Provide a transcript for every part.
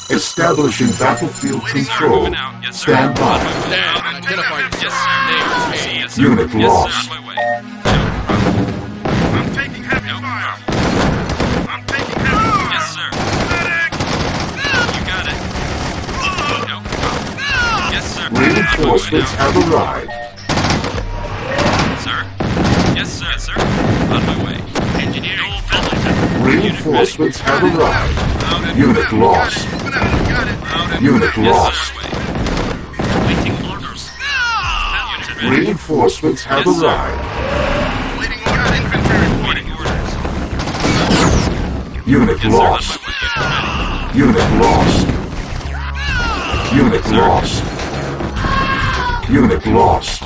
Establishing battlefield control. Yes, sir. Stand by. Identify yourself. Yes, sir. Yes, sir. Unit Yes, lost. sir. On my way. I'm taking heavy fire. I'm taking heavy fire. Yes, sir. Medic! You got it. No. Yes, sir. Reinforcements have arrived. Sir. Yes, sir. Yes, sir. On my way. Engineering filter. Reinforcements have arrived. Unit lost. Got it. Unit Yes, lost. sir. Waiting orders. Unit ready. Reinforcements have Yes, sir. arrived. Waiting on infantry reporting. Waiting orders. Unit Yes, sir. On lost. my way. Unit lost. Unit Sir. lost. Unit lost.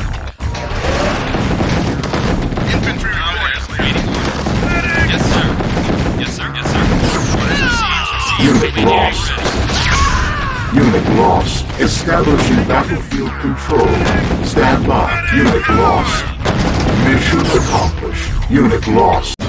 Infantry reporting. Waiting orders. Yes, sir. Yes, sir. Yes, sir. Orders received. Unit Engineering lost. ready. Unit lost. Establishing battlefield control. Stand by. Unit lost. Mission accomplished. Unit lost.